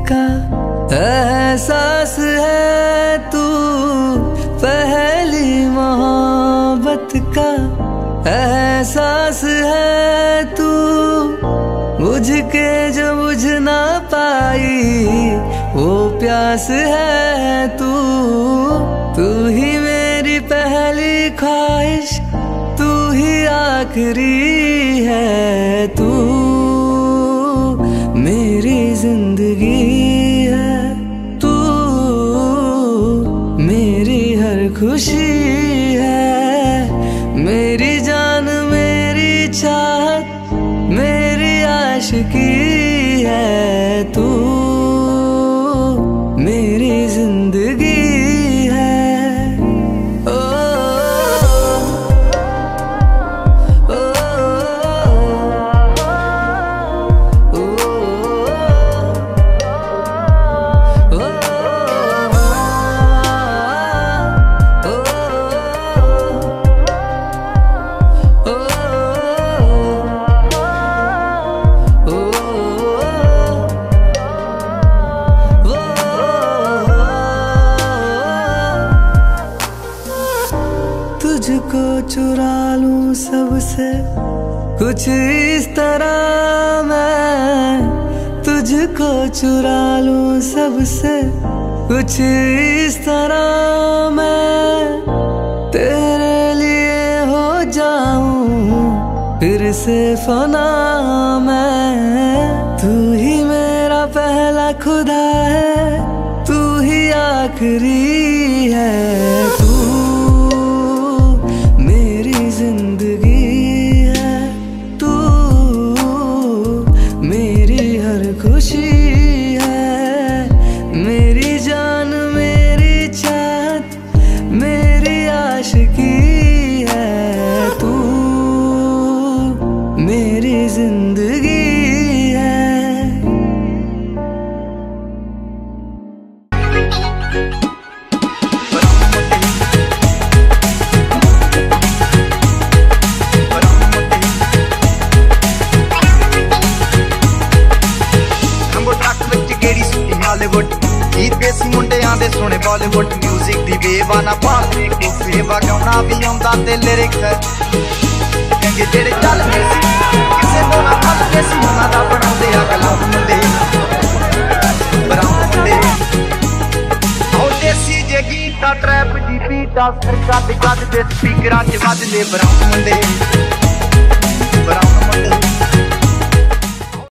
का एहसास है तू, पहली मोहब्बत का एहसास है तू, बुझ के जो बुझ ना पाई वो प्यास है तू। तू ही मेरी पहली ख्वाहिश, तू ही आखिरी है, तू मेरी जिंदगी है, तू मेरी हर खुशी है, मेरी जान मेरी चाहत मेरी आशिकी है, तू मेरी जिंदगी है। ओ, ओ, ओ, ओ, ओ, तुझको चुरा लूं सबसे कुछ इस तरह, मैं तुझको चुरा लूं सबसे कुछ इस तरह, मैं तेरे लिए हो जाऊं फिर से फना। मैं तू ही मेरा पहला खुदा है, तू ही आखिरी है, तू जिंदगी है, तू मेरी हर खुशी है, मेरी जान मेरी चाहत मेरी आशिकी है, तू मेरी जिंदगी है। देसी मुंडियां दे सोने बॉलीवुड म्यूजिक दी बेवाना पाले को सेवा गाना भी आंदा ते लिरिक्स है कि जेड़े चलदे सी किसे को ना चलदे सी उन्हां दा बनाउंदे आ कलाम मुंडे ब्राउन मुंडे। ओ देसी जे गीत दा ट्रैप दी बीट दा सरकार दे गद दे स्पीकरां च वजदे ब्राउन मुंडे ब्राउन मुंडे।